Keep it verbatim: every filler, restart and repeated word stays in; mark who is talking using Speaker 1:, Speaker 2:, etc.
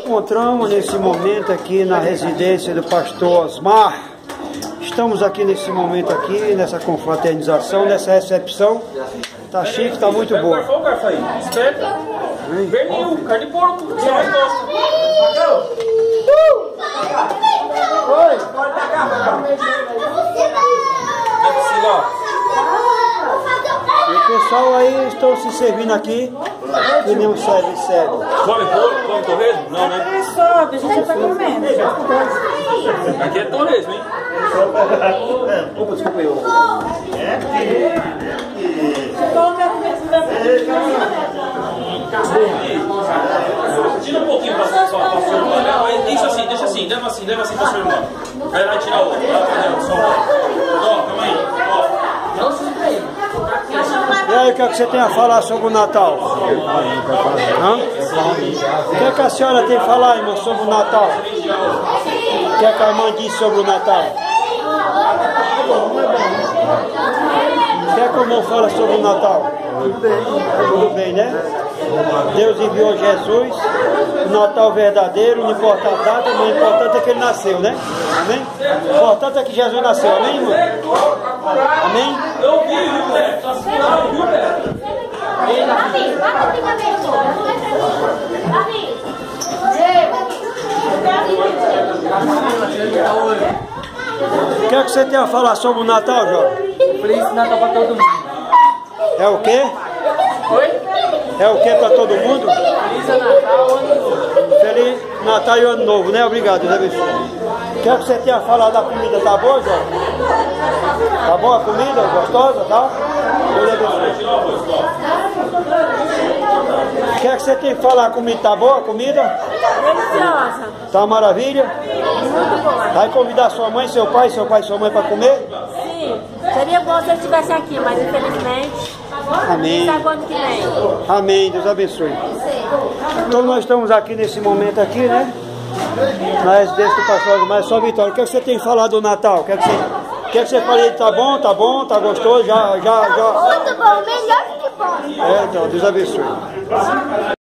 Speaker 1: encontramos nesse momento aqui na residência do pastor Osmar. Estamos aqui nesse momento aqui, nessa confraternização, nessa recepção. Tá chique, tá muito boa.
Speaker 2: Qual o garfo aí? Espeta. Verniu, carne de porco. Você mais gosta.
Speaker 1: Oi! E o pessoal aí estão se servindo aqui. Que nem um serve serve.
Speaker 2: Come porco? Come torresmo? Não, né?
Speaker 3: Sobe, a gente já tá comendo.
Speaker 2: Aqui é torresmo, hein?
Speaker 1: Opa, desculpa eu.
Speaker 2: Tira um pouquinho pra sua irmã. Deixa assim, deixa assim, leva assim, leva assim pra sua irmã. Aí vai tirar o outro. Ó, calma aí.
Speaker 1: E aí, o que, é que você tem a falar sobre o Natal? Hã? O que, é que a senhora tem a falar, irmã, sobre o Natal? O que, é que a irmã disse sobre o Natal? O que é que o irmão fala sobre o Natal? Tudo bem. Tudo bem, né? Deus enviou Jesus, o Natal verdadeiro, não importa a data, mas o importante é que ele nasceu, né? Amém? O importante é que Jesus nasceu, amém, irmão? Amém?
Speaker 2: Eu vi, viu, Zé? Tá segurando, viu, Zé?
Speaker 1: O que é que você tem a falar sobre o Natal, Jovem?
Speaker 3: Feliz Natal pra todo mundo.
Speaker 1: É o quê?
Speaker 3: Oi?
Speaker 1: É o que para todo mundo?
Speaker 3: Feliz Natal, ano novo.
Speaker 1: Feliz Natal e Ano Novo, né? Obrigado, Deus abençoe. O que é que você tem a falar da comida? Tá boa, Jovem? Tá boa a comida? Gostosa, tá? Deus abençoe. O que é que você tem a falar? A comida tá boa? A comida?
Speaker 3: Deliciosa.
Speaker 1: Tá uma maravilha?
Speaker 3: Muito boa.
Speaker 1: Vai convidar sua mãe, seu pai, seu pai e sua mãe para comer?
Speaker 3: Sim. Seria bom se eu estivesse aqui, mas infelizmente...
Speaker 1: Amém.
Speaker 3: Sabe quando que vem?
Speaker 1: Amém, Deus abençoe. Então nós estamos aqui nesse momento aqui, né? Na residência do pastor Osmar, só Vitória. O que, é que você tem falado do Natal? O que, é que você, o que, é que você fala aí? Tá bom, tá bom, tá gostoso? Já, já, já.
Speaker 4: Muito bom, melhor que bom.
Speaker 1: É, então, Deus abençoe.